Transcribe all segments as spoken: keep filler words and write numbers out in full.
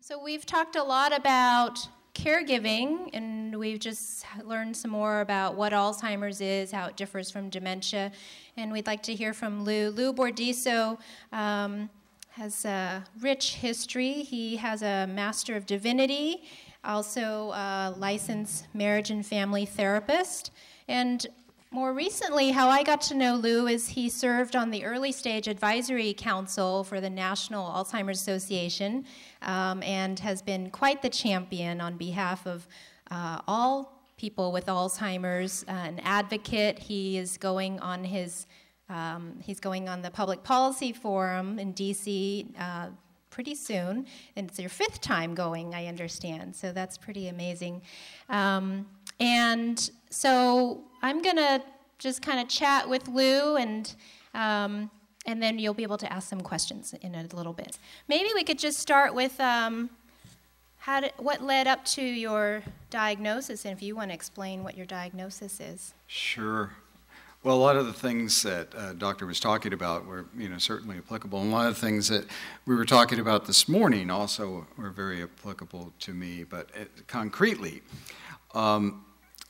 So we've talked a lot about caregiving, and we've just learned some more about what Alzheimer's is, how it differs from dementia, and we'd like to hear from Lou. Lou Bordisso um, has a rich history. He has a Master of Divinity, also a licensed marriage and family therapist, and more recently, how I got to know Lou is he served on the Early Stage Advisory Council for the National Alzheimer's Association um, and has been quite the champion on behalf of uh, all people with Alzheimer's, uh, an advocate. He is going on his, um, he's going on the Public Policy Forum in D C uh, pretty soon, and it's your fifth time going, I understand, so that's pretty amazing. Um, and so I'm gonna just kind of chat with Lou, and um, and then you'll be able to ask some questions in a little bit. Maybe we could just start with um, how did, what led up to your diagnosis, and if you want to explain what your diagnosis is. Sure. Well, a lot of the things that uh, Doctor was talking about were, you know, certainly applicable, and a lot of the things that we were talking about this morning also were very applicable to me, but it, concretely. Um,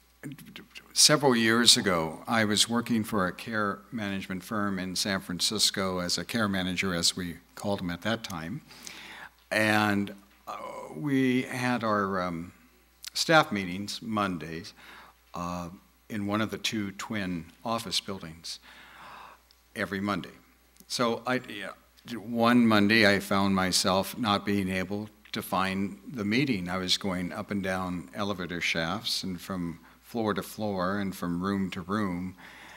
Several years ago, I was working for a care management firm in San Francisco as a care manager, as we called them at that time. And uh, we had our um, staff meetings Mondays uh, in one of the two twin office buildings every Monday. So I, yeah, one Monday, I found myself not being able to find the meeting. I was going up and down elevator shafts and from floor to floor and from room to room,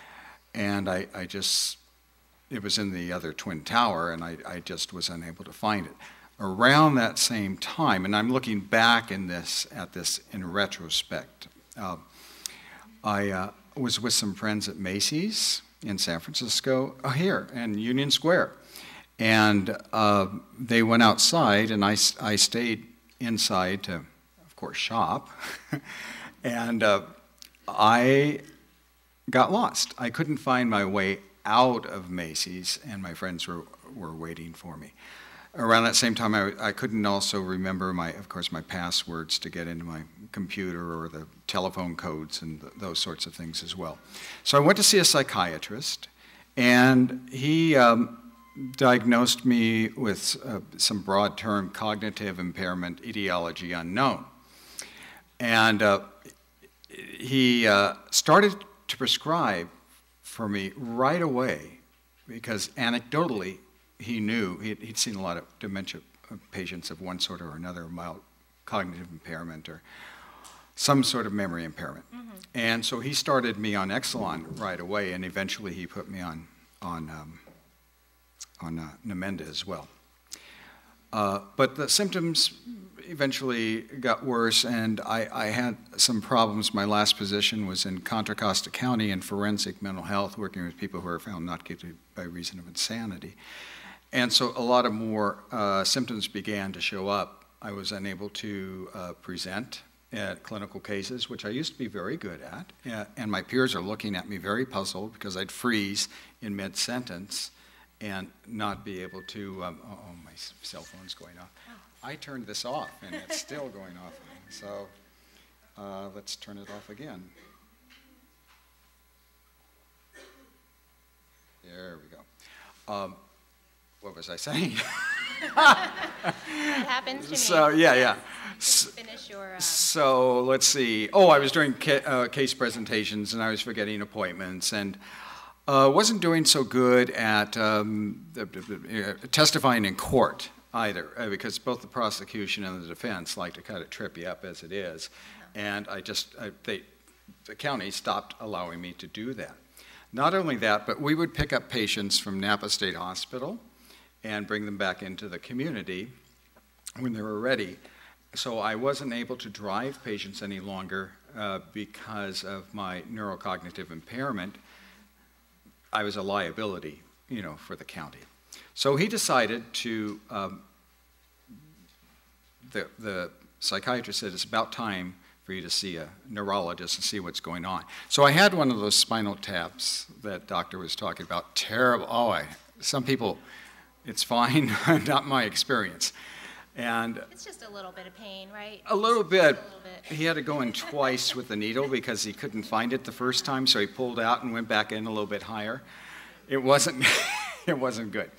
and I, I just, it was in the other twin tower, and I, I just was unable to find it. Around that same time, and I'm looking back in this, at this in retrospect, uh, I uh, was with some friends at Macy's in San Francisco, uh, here in Union Square, and uh, they went outside, and I, I stayed inside to, of course, shop, and uh, I got lost. I couldn't find my way out of Macy's, and my friends were, were waiting for me. Around that same time, I, I couldn't also remember, my, of course, my passwords to get into my computer or the telephone codes and th those sorts of things as well. So I went to see a psychiatrist, and he um, diagnosed me with uh, some broad term cognitive impairment, etiology unknown. And uh, he uh, started to prescribe for me right away because anecdotally he knew, he'd, he'd seen a lot of dementia patients of one sort or another, mild cognitive impairment or some sort of memory impairment. Mm-hmm. And so he started me on Exelon right away, and eventually he put me on, on, um, on uh, Namenda as well. Uh, but the symptoms eventually got worse, and I, I had some problems. My last position was in Contra Costa County in forensic mental health, working with people who are found not guilty by reason of insanity. And so a lot of more uh, symptoms began to show up. I was unable to uh, present at clinical cases, which I used to be very good at, uh, and my peers are looking at me very puzzled because I'd freeze in mid-sentence and not be able to, um, oh, oh, my cell phone's going off. I turned this off, and it's still going off. So uh, let's turn it off again. There we go. Um, what was I saying? That happens to me. So, yeah, yeah. So, finish your, uh... so let's see. Oh, I was doing ca uh, case presentations, and I was forgetting appointments, and uh, wasn't doing so good at um, the, the, uh, testifying in court either, uh, because both the prosecution and the defense like to kind of trip you up as it is, and I just, I, they, the county stopped allowing me to do that. Not only that, but we would pick up patients from Napa State Hospital and bring them back into the community when they were ready. So I wasn't able to drive patients any longer uh, because of my neurocognitive impairment. I was a liability, you know, for the county. So he decided to, um, the, the psychiatrist said, it's about time for you to see a neurologist and see what's going on. So I had one of those spinal taps that doctor was talking about. Terrible. Oh, I, some people, it's fine, not my experience. And it's just a little bit of pain, right? A little bit. A little bit. He had to go in twice with the needle because he couldn't find it the first time, so he pulled out and went back in a little bit higher. It wasn't, it wasn't good.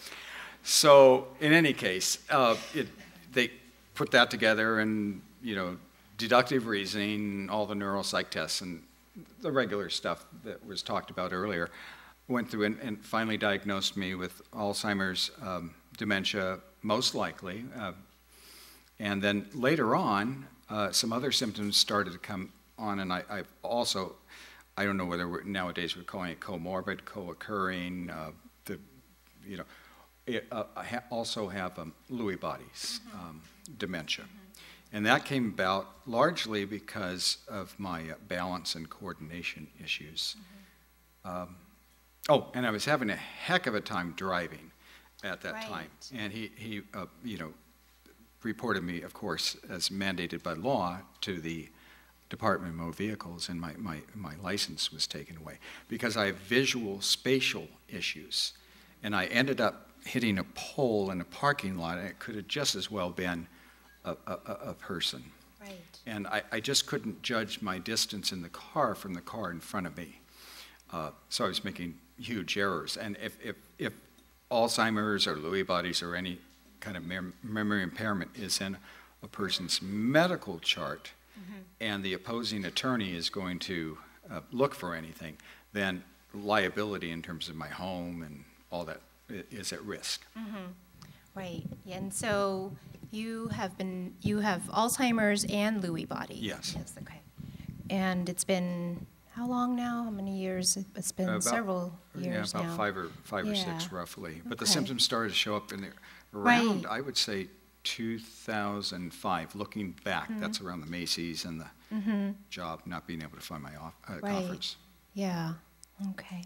So in any case, uh, it, they put that together and, you know, deductive reasoning, all the neuropsych tests, and the regular stuff that was talked about earlier, went through and, and finally diagnosed me with Alzheimer's, um, dementia, most likely. Uh, and then later on, uh, some other symptoms started to come on, and I, I also, I don't know whether we're, nowadays we're calling it comorbid, co-occurring, uh, the, you know, it, uh, I ha also have um, Lewy bodies, mm-hmm. um, dementia. Mm-hmm. And that came about largely because of my uh, balance and coordination issues. Mm-hmm. um, oh, and I was having a heck of a time driving at that right. time. And he, he uh, you know, reported me, of course, as mandated by law to the Department of Motor Vehicles, and my, my, my license was taken away because I have visual spatial issues. And I ended up hitting a pole in a parking lot, and it could have just as well been A, a, a person. Right. And I, I just couldn't judge my distance in the car from the car in front of me. Uh, so I was making huge errors. And if, if, if Alzheimer's or Lewy bodies or any kind of mem memory impairment is in a person's medical chart, mm-hmm. and the opposing attorney is going to uh, look for anything, then liability in terms of my home and all that is at risk. Mm-hmm. Right. And so you have been, you have Alzheimer's and Lewy body. Yes. Yes, okay. And it's been how long now? How many years? It's been about, several years yeah, about now. five or five yeah. or six roughly. But okay. the symptoms started to show up in there around, right. I would say, two thousand five. Looking back, mm-hmm. that's around the Macy's and the mm-hmm. job, not being able to find my off, uh, right. conference. Yeah. Okay.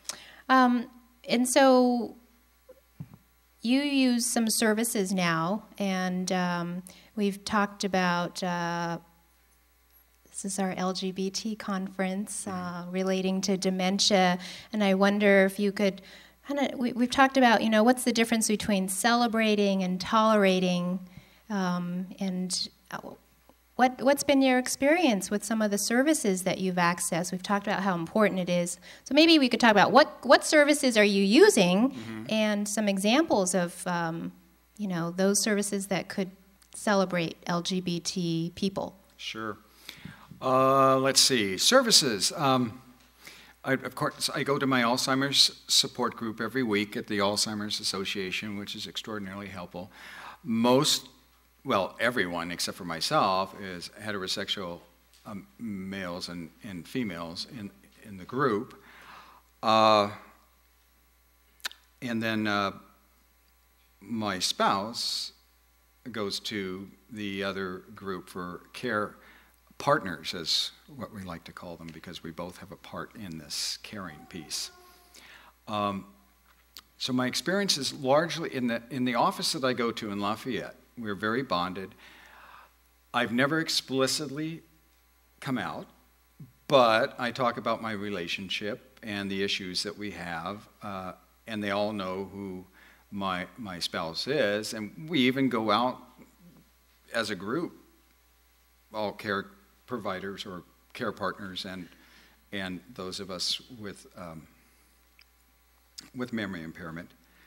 Um, and so you use some services now, and um, we've talked about, uh, this is our L G B T conference uh, relating to dementia, and I wonder if you could kind of, we, we've talked about, you know, what's the difference between celebrating and tolerating, um, and uh, what, what's been your experience with some of the services that you've accessed? We've talked about how important it is. So maybe we could talk about what, what services are you using, mm-hmm. and some examples of, um, you know, those services that could celebrate L G B T people. Sure. Uh, let's see. Services. Um, I, of course, I go to my Alzheimer's support group every week at the Alzheimer's Association, which is extraordinarily helpful. Most well, everyone except for myself is heterosexual um, males and, and females in, in the group. Uh, and then uh, my spouse goes to the other group for care partners, is what we like to call them, because we both have a part in this caring piece. Um, so my experience is largely in the, in the office that I go to in Lafayette. We're very bonded. I've never explicitly come out, but I talk about my relationship and the issues that we have, uh, and they all know who my, my spouse is, and we even go out as a group, all care providers or care partners and, and those of us with, um, with memory impairment.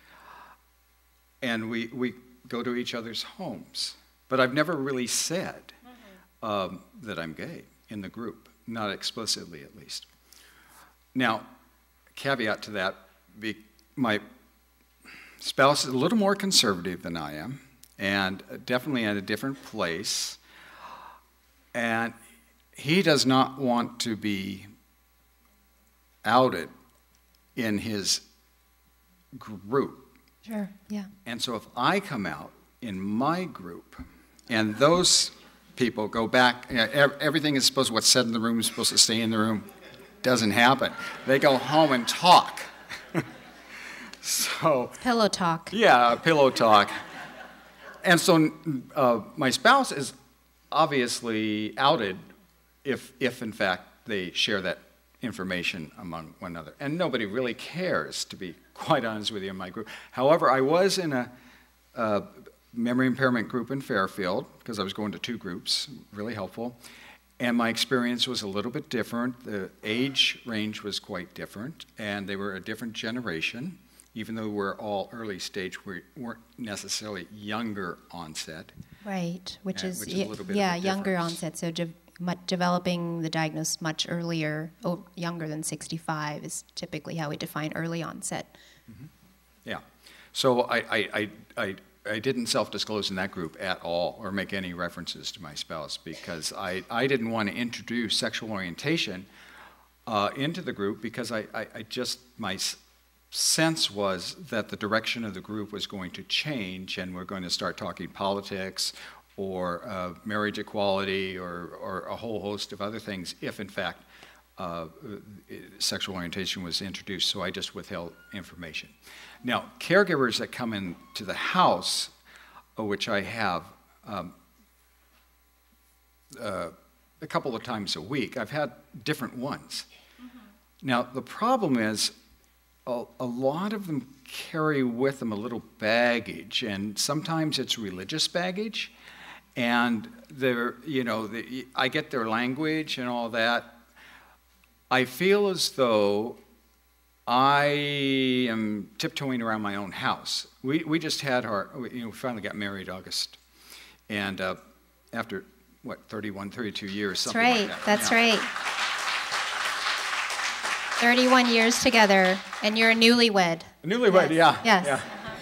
And we, we go to each other's homes. But I've never really said mm-hmm. um, that I'm gay in the group, not explicitly at least. Now, caveat to that, be, my spouse is a little more conservative than I am, and definitely at a different place. And he does not want to be outed in his group. Sure, yeah. And so if I come out in my group, and those people go back, you know, everything is supposed to, what's said in the room is supposed to stay in the room. Doesn't happen. They go home and talk. So pillow talk. Yeah, pillow talk. And so uh, my spouse is obviously outed if, if in fact they share that information among one another. And nobody really cares, to be quite honest with you, in my group. However, I was in a uh, memory impairment group in Fairfield, because I was going to two groups, really helpful. And my experience was a little bit different. The age range was quite different, and they were a different generation. Even though we're all early stage, we weren't necessarily younger onset. Right, which uh, is, which is a little bit yeah, of a younger difference. onset. So de- mu- developing the diagnosis much earlier, oh, younger than sixty-five is typically how we define early onset. Mm-hmm. Yeah. So I, I, I, I, I didn't self-disclose in that group at all or make any references to my spouse because I, I didn't want to introduce sexual orientation uh, into the group because I, I, I just, my sense was that the direction of the group was going to change and we're going to start talking politics or uh, marriage equality or, or a whole host of other things if, in fact, uh, sexual orientation was introduced, so I just withheld information. Now, caregivers that come into the house, uh, which I have um, uh, a couple of times a week, I've had different ones. Mm-hmm. Now, the problem is A, a lot of them carry with them a little baggage, and sometimes it's religious baggage, and they're, you know, the, I get their language and all that. I feel as though I am tiptoeing around my own house. We we just had our, you know, we finally got married August, and uh, after what thirty-one, thirty-two years, That's something right. like that. That's yeah. right. thirty-one years together, and you're a newlywed. A newlywed, yes. yeah. Yes.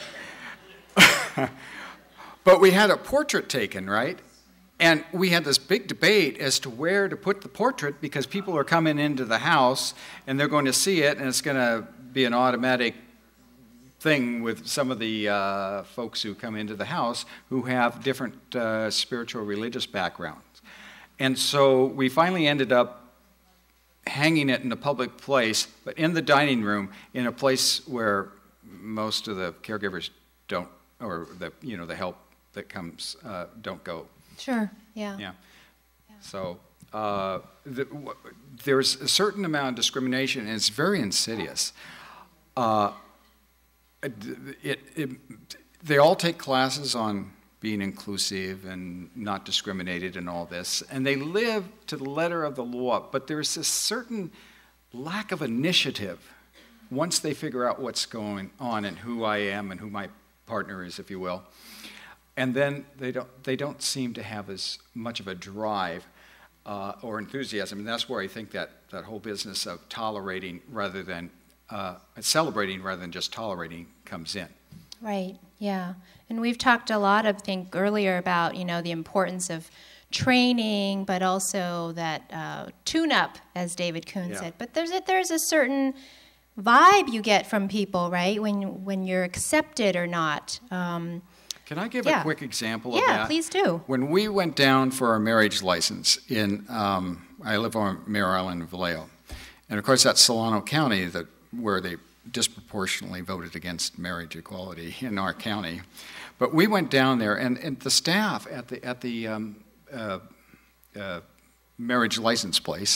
Yeah. But we had a portrait taken, right? And we had this big debate as to where to put the portrait because people are coming into the house and they're going to see it, and it's going to be an automatic thing with some of the uh, folks who come into the house who have different uh, spiritual religious backgrounds. And so we finally ended up hanging it in a public place, but in the dining room, in a place where most of the caregivers don't, or the you know the help that comes uh, don't go. Sure. Yeah. Yeah. yeah. So uh, the, w- there's a certain amount of discrimination, and it's very insidious. Uh, it, it, it, they all take classes on being inclusive and not discriminated and all this, and they live to the letter of the law, but there's a certain lack of initiative once they figure out what's going on and who I am and who my partner is, if you will. And then they don't, they don't seem to have as much of a drive uh, or enthusiasm, and that's where I think that, that whole business of tolerating rather than, uh, celebrating rather than just tolerating comes in. Right, yeah. And we've talked a lot, I think, earlier about, you know, the importance of training, but also that uh, tune-up, as David Kuhn yeah. said. But there's a, there's a certain vibe you get from people, right, when when you're accepted or not. Um, Can I give yeah. a quick example yeah, of that? Yeah, please do. When we went down for our marriage license in, um, I live on Mare Island, Vallejo, and of course that's Solano County, that where they disproportionately voted against marriage equality in our county. But we went down there, and, and the staff at the at the um, uh, uh, marriage license place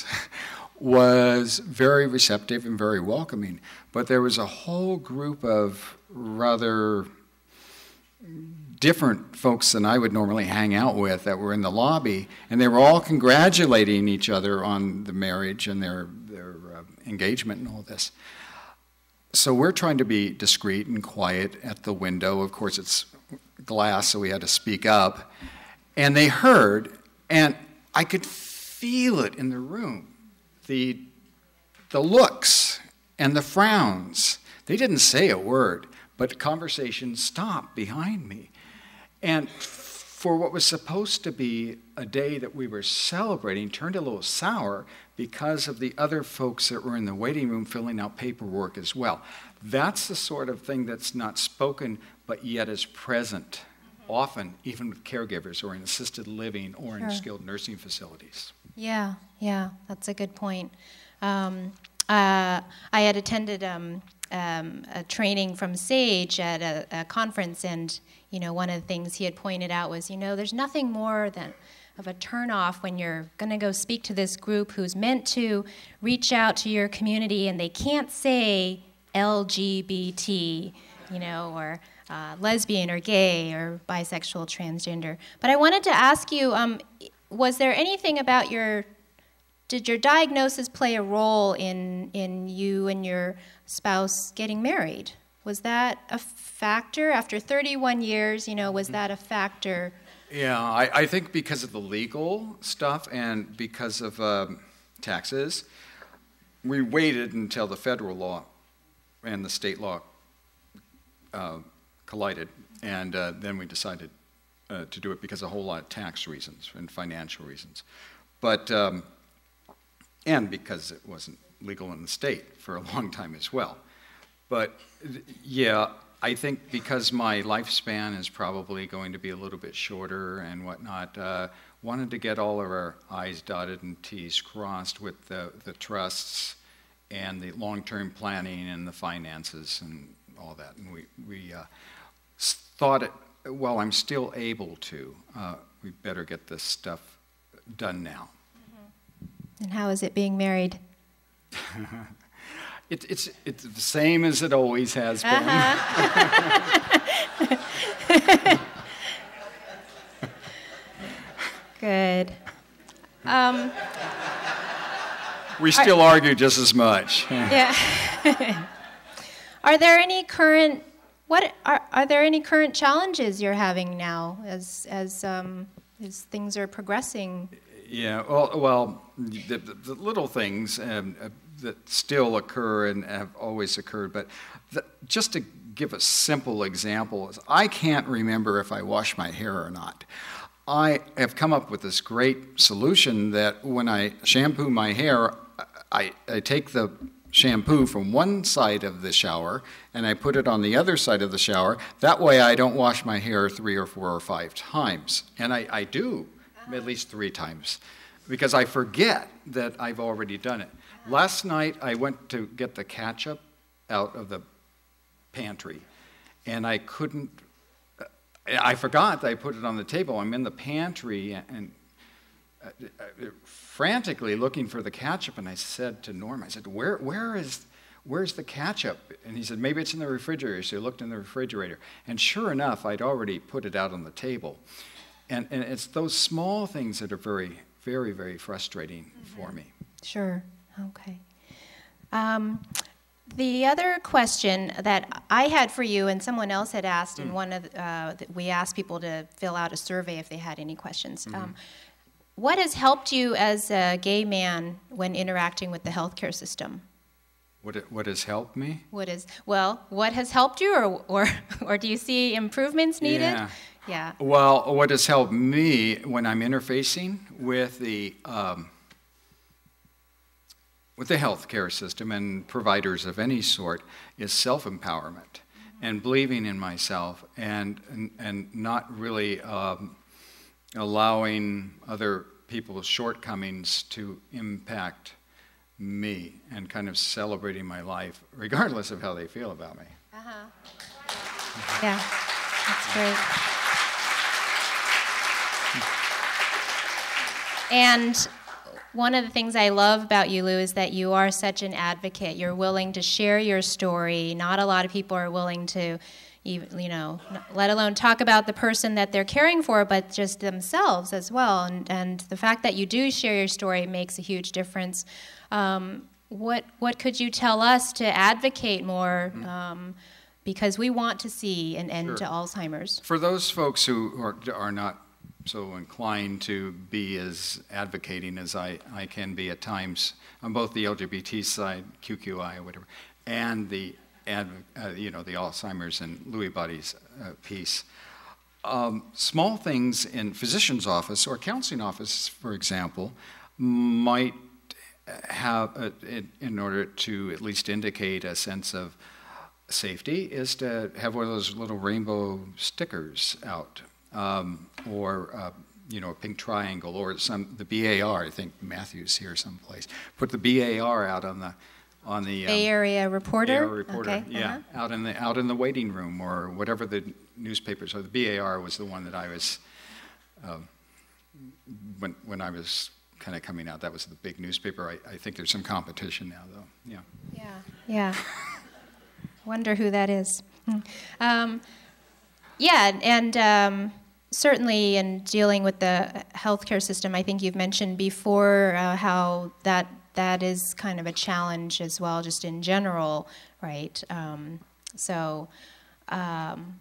was very receptive and very welcoming. But there was a whole group of rather different folks than I would normally hang out with that were in the lobby, and they were all congratulating each other on the marriage and their their uh, engagement and all this. So we're trying to be discreet and quiet at the window. Of course, it's glass, so we had to speak up. And they heard, and I could feel it in the room, the, the looks and the frowns. They didn't say a word, but conversation stopped behind me. And for what was supposed to be a day that we were celebrating turned a little sour because of the other folks that were in the waiting room filling out paperwork as well. That's the sort of thing that's not spoken, but yet is present, mm-hmm. often even with caregivers or in assisted living or sure. in skilled nursing facilities. Yeah, yeah, that's a good point. Um, uh, I had attended um, um, a training from SAGE at a, a conference, and you know, one of the things he had pointed out was, you know, there's nothing more than of a turnoff when you're going to go speak to this group who's meant to reach out to your community and they can't say L G B T, you know, or uh, lesbian or gay or bisexual, transgender. But I wanted to ask you, um, was there anything about your, did your diagnosis play a role in, in you and your spouse getting married? Was that a factor? After thirty-one years, you know, was that a factor? Yeah, I, I think because of the legal stuff and because of um, taxes, we waited until the federal law and the state law uh, collided, and uh, then we decided uh, to do it because of a whole lot of tax reasons and financial reasons. But, um, and because it wasn't legal in the state for a long time as well. But yeah, I think because my lifespan is probably going to be a little bit shorter and whatnot, uh, wanted to get all of our I's dotted and T's crossed with the, the trusts and the long-term planning and the finances and all that. And we, we uh, thought, it, well, I'm still able to, uh, we better get this stuff done now. Mm-hmm. And how is it being married? It, it's, it's the same as it always has been. Uh-huh. Good. Um, we still are, argue just as much. Yeah. Are there any current what are are there any current challenges you're having now as as um, as things are progressing? Yeah. Well, well, the, the, the little things um, uh, that still occur and have always occurred, but the, just to give a simple example, is I can't remember if I wash my hair or not. I have come up with this great solution that when I shampoo my hair, I, I take the shampoo from one side of the shower and I put it on the other side of the shower. That way I don't wash my hair three or four or five times. And I, I do at least three times because I forget that I've already done it. Last night I went to get the ketchup out of the pantry and I couldn't, I forgot that I put it on the table. I'm in the pantry and uh, uh, frantically looking for the ketchup, and I said to Norm, I said, where, where is, where's the ketchup? And he said, maybe it's in the refrigerator. So he looked in the refrigerator, and sure enough, I'd already put it out on the table. And, and it's those small things that are very, very, very frustrating mm-hmm. for me. Sure, okay. Um, The other question that I had for you, and someone else had asked, mm. in one of the, uh, we asked people to fill out a survey if they had any questions. Mm-hmm. Um, what has helped you as a gay man when interacting with the healthcare system? What it, what has helped me? What is well? What has helped you, or or or do you see improvements needed? Yeah. Yeah. Well, what has helped me when I'm interfacing with the um, with the healthcare system and providers of any sort is self-empowerment and believing in myself and and, and not really um, allowing other people's shortcomings to impact me and kind of celebrating my life regardless of how they feel about me. Uh-huh. Yeah, that's great. And one of the things I love about you, Lou, is that you are such an advocate. You're willing to share your story. Not a lot of people are willing to, you know, let alone talk about the person that they're caring for, but just themselves as well. And, and the fact that you do share your story makes a huge difference. Um, what what could you tell us to advocate more? Um, because we want to see an end Sure. to Alzheimer's. For those folks who are, are not so inclined to be as advocating as I, I can be at times on both the L G B T side, Q Q I or whatever, and the ad, uh, you know the Alzheimer's and Lewy bodies uh, piece. Um, small things in physician's office or counseling office, for example, might have, a, in, in order to at least indicate a sense of safety, is to have one of those little rainbow stickers out. Um, or, uh, you know, a pink triangle, or some the B A R. I think Matthew's here someplace. Put the B A R out on the, on the um, Bay Area Reporter. Bay Area Reporter. Okay. Yeah, uh-huh. out in the out in the waiting room or whatever the newspapers. So the B A R was the one that I was um, when when I was kind of coming out. That was the big newspaper. I, I think there's some competition now, though. Yeah. Yeah. Yeah. Wonder who that is. Um, Yeah, and um, certainly in dealing with the healthcare system, I think you've mentioned before uh, how that that is kind of a challenge as well, just in general, right? Um, so um,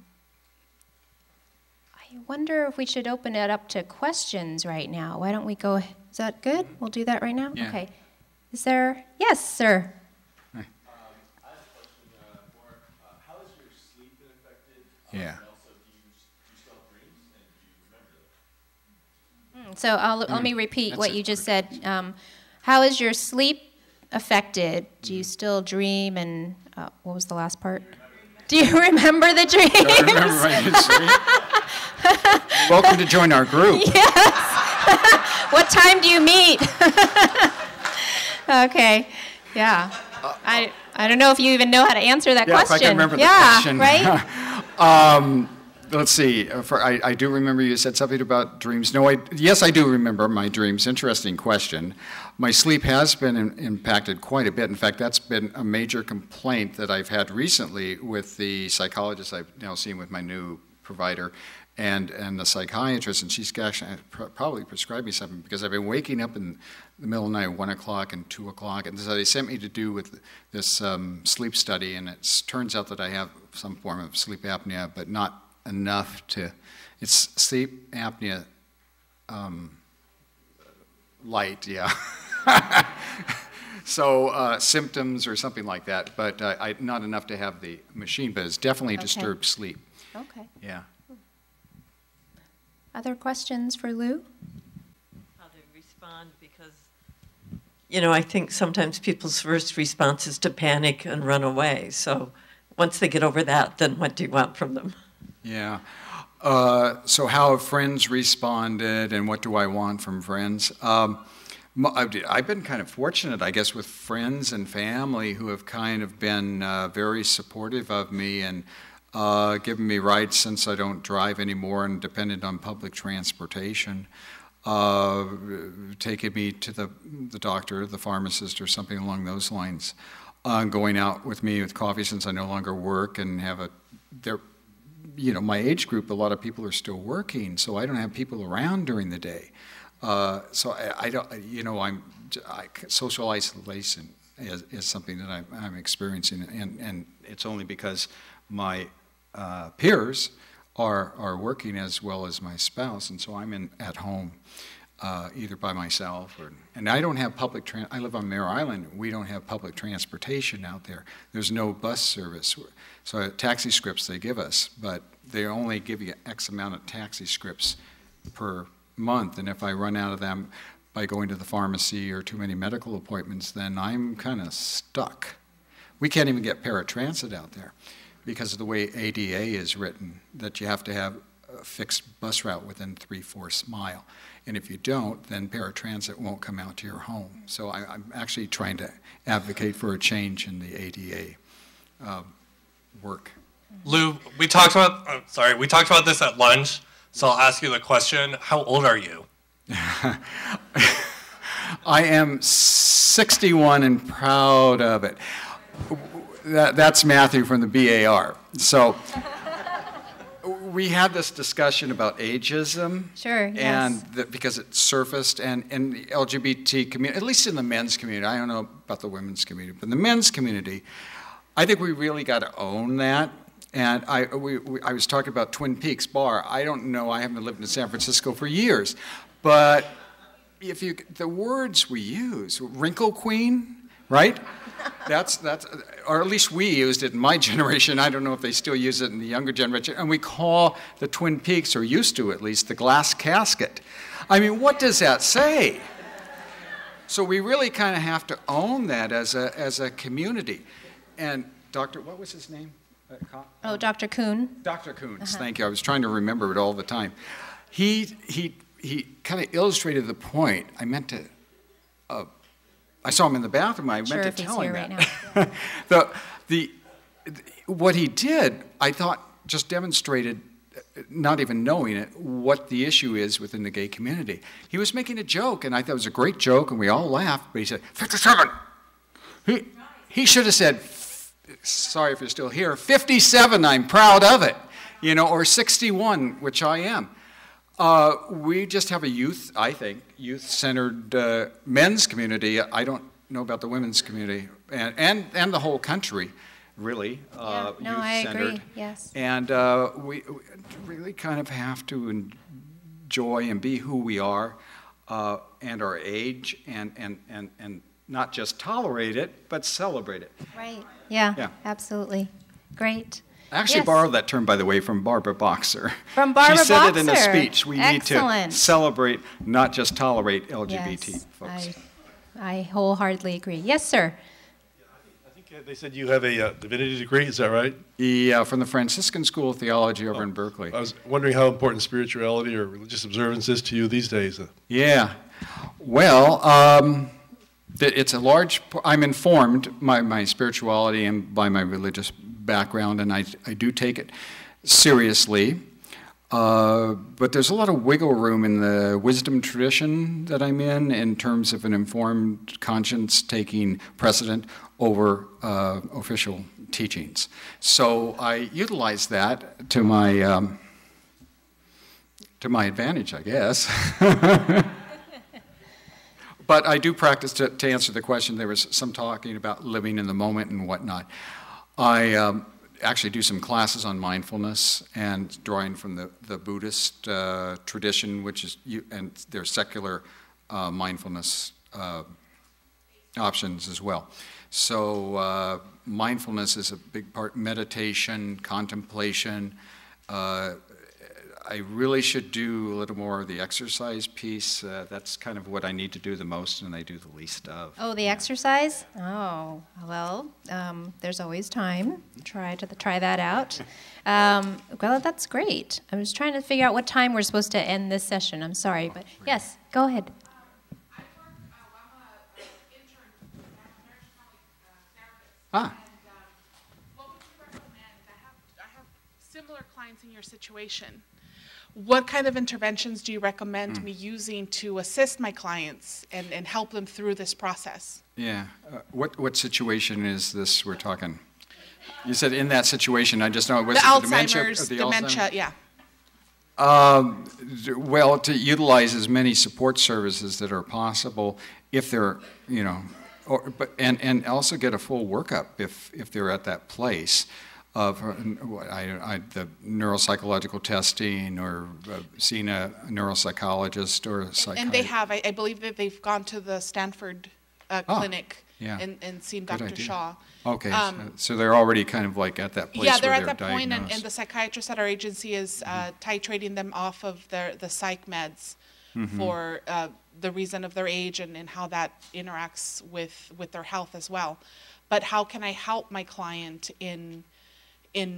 I wonder if we should open it up to questions right now. Why don't we go, is that good? We'll do that right now? Yeah. Okay. Is there, yes, sir. Hi. Um, I have a question uh, for, uh, how has your sleep been affected? Um, Yeah. And also, do you, do you still have dreams, and do you remember them? So I'll, let me repeat That's what it. you just said. Um, how is your sleep affected? Do you still dream? And uh, what was the last part? Do you remember the dreams? I remember right in sleep. Welcome to join our group. Yes. What time do you meet? Okay. Yeah. I I don't know if you even know how to answer that Yeah, question. if I can remember the yeah, question. right? um, let's see. uh, For, I, I do remember you said something about dreams. No, I, yes, I do remember my dreams. Interesting question. My sleep has been in, impacted quite a bit. In fact, that's been a major complaint that I've had recently with the psychologist I've now seen with my new provider and, and the psychiatrist, and she's actually probably prescribed me something because I've been waking up in the middle of the night, one o'clock and two o'clock, and so they sent me to do with this um, sleep study, and it turns out that I have some form of sleep apnea, but not enough to, it's sleep apnea um, light, yeah. So uh, symptoms or something like that, but uh, I, not enough to have the machine, but it's definitely Okay. disturbed sleep, Okay. yeah. Other questions for Lou? How they respond, because, you know, I think sometimes people's first response is to panic and run away. So once they get over that, then what do you want from them? Yeah. Uh, so how have friends responded, and what do I want from friends? Um, m- I've I've been kind of fortunate, I guess, with friends and family who have kind of been uh, very supportive of me and uh, given me rides since I don't drive anymore and dependent on public transportation, uh, taking me to the, the doctor, the pharmacist, or something along those lines, uh, going out with me with coffee since I no longer work and have a, they're, you know, my age group, a lot of people are still working, so I don't have people around during the day. Uh, so I, I don't, you know, I'm, I, social isolation is, is something that I'm, I'm experiencing, and, and it's only because my uh, peers are, are working as well as my spouse, and so I'm in, at home uh, either by myself or, and I don't have public, tran I live on Mare Island, we don't have public transportation out there. There's no bus service. So uh, taxi scripts they give us, but they only give you X amount of taxi scripts per month, and if I run out of them by going to the pharmacy or too many medical appointments, then I'm kind of stuck. We can't even get paratransit out there because of the way A D A is written, that you have to have a fixed bus route within three-fourths mile. And if you don't, then paratransit won't come out to your home. So I, I'm actually trying to advocate for a change in the A D A uh, work. Lou, we talked about, uh, sorry, we talked about this at lunch, so I'll ask you the question. How old are you? I am sixty-one and proud of it. That, that's Matthew from the B A R. So we had this discussion about ageism. Sure, yes. And the, because it surfaced, and in the L G B T community, at least in the men's community, I don't know about the women's community, but in the men's community, I think we really got to own that. And I, we, we, I was talking about Twin Peaks Bar. I don't know, I haven't lived in San Francisco for years, but if you, the words we use, wrinkle queen, right? That's, that's, or at least we used it in my generation. I don't know if they still use it in the younger generation. And we call the Twin Peaks, or used to at least, the glass casket. I mean, what does that say? So we really kind of have to own that as a, as a community. And Doctor, what was his name? Oh, Doctor Kuhn. Doctor Kuhn, Uh-huh. thank you. I was trying to remember it all the time. He, he, he kind of illustrated the point. I meant to, uh, I saw him in the bathroom. I Sure, meant if to he's tell him here that. right the, the, the, what he did, I thought, just demonstrated, not even knowing it, what the issue is within the gay community. He was making a joke, and I thought it was a great joke, and we all laughed, but he said, fifty-seven. He, he should have said, sorry if you're still here, fifty-seven, I'm proud of it. you know, or sixty-one, which I am. Uh, we just have a youth, I think, youth-centered uh, men's community. I don't know about the women's community, and and, and the whole country, really. Uh, yeah, no, I youth-centered. agree. Yes. And uh, we, we really kind of have to enjoy and be who we are, uh, and our age, and and and and not just tolerate it, but celebrate it. Right. Yeah. Yeah. Absolutely. Great. I actually Yes. borrowed that term, by the way, from Barbara Boxer. From Barbara She said it in a Boxer. speech. We Excellent. need to celebrate, not just tolerate L G B T Yes, folks. I, I wholeheartedly agree. Yes, sir. I think uh, they said you have a uh, divinity degree, is that right? Yeah, from the Franciscan School of Theology over in Berkeley. I was wondering how important spirituality or religious observance is to you these days. Yeah. Well, um, th- it's a large, p- I'm informed by my spirituality and by my religious background, and I, I do take it seriously. Uh, but there's a lot of wiggle room in the wisdom tradition that I'm in, in terms of an informed conscience taking precedent over uh, official teachings. So I utilize that to my um, to my advantage, I guess. But I do practice, to, to answer the question. There was some talking about living in the moment and whatnot. I um, actually do some classes on mindfulness, and drawing from the, the Buddhist uh, tradition, which is, you, and there's secular uh, mindfulness uh, options as well. So uh, mindfulness is a big part, meditation, contemplation. Uh, I really should do a little more of the exercise piece. Uh, that's kind of what I need to do the most, and I do the least of. Oh, the exercise? Oh, well, um, there's always time. Try to try that out. Um, well, that's great. I was trying to figure out what time we're supposed to end this session. I'm sorry, but yes, go ahead. Ah. What would you recommend? I have, I have similar clients in your situation. What kind of interventions do you recommend me using to assist my clients and, and help them through this process? Yeah. Uh, what what situation is this we're talking? You said in that situation. I just know it was The the dementia. Alzheimer's, or the dementia, Alzheimer's? yeah. Um, d- well, to utilize as many support services that are possible, if they're, you know, or but and and also get a full workup if if they're at that place of uh, what I, I, the neuropsychological testing, or uh, seeing a neuropsychologist or a psychiatrist. And they have, I, I believe that they've gone to the Stanford uh, Oh, clinic yeah. and, and seen Good Doctor idea. Shaw. Okay, Um, so, so they're already kind of like at that place Yeah, they're where at they're that point, and, diagnosed. and the psychiatrist at our agency is uh, titrating them off of their, the psych meds Mm-hmm. for uh, the reason of their age and, and how that interacts with, with their health as well. But how can I help my client in, in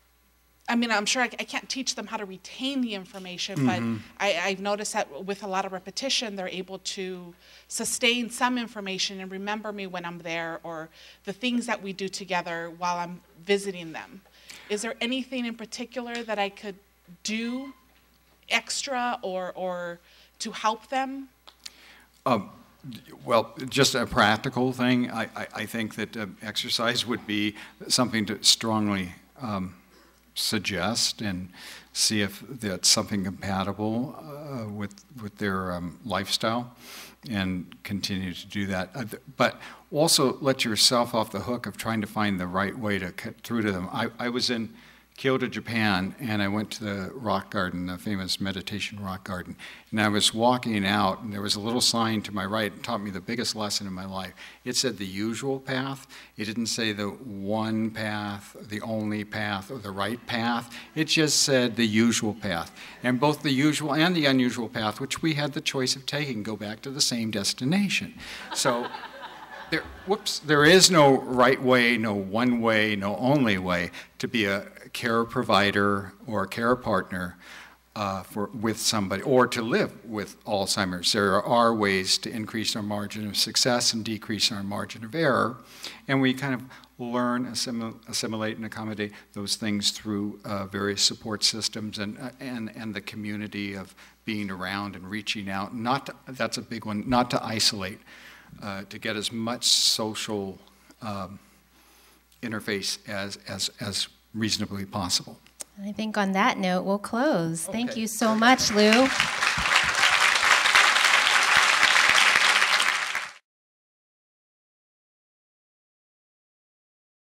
I mean, I'm sure I, I can't teach them how to retain the information, Mm-hmm. but I, I've noticed that with a lot of repetition, they're able to sustain some information and remember me when I'm there, or the things that we do together while I'm visiting them. Is there anything in particular that I could do extra or, or to help them? Um, well, just a practical thing. I, I, I think that uh, exercise would be something to strongly um, suggest, and see if that's something compatible uh, with with their um, lifestyle, and continue to do that. Uh, th- but also let yourself off the hook of trying to find the right way to cut through to them. I, I was in Kyoto, Japan, and I went to the rock garden, the famous meditation rock garden. And I was walking out, and there was a little sign to my right. It taught me the biggest lesson in my life. It said the usual path. It didn't say the one path, the only path, or the right path. It just said the usual path. And both the usual and the unusual path, which we had the choice of taking, go back to the same destination. So there, whoops, there is no right way, no one way, no only way to be a care provider or a care partner uh, for with somebody, or to live with Alzheimer's. There are ways to increase our margin of success and decrease our margin of error, and we kind of learn, assimil- assimilate, and accommodate those things through uh, various support systems and uh, and and the community of being around and reaching out. Not to, that's a big one. Not to isolate, uh, to get as much social um, interface as as as reasonably possible. I think on that note, we'll close. Thank Okay. you so much, Lou.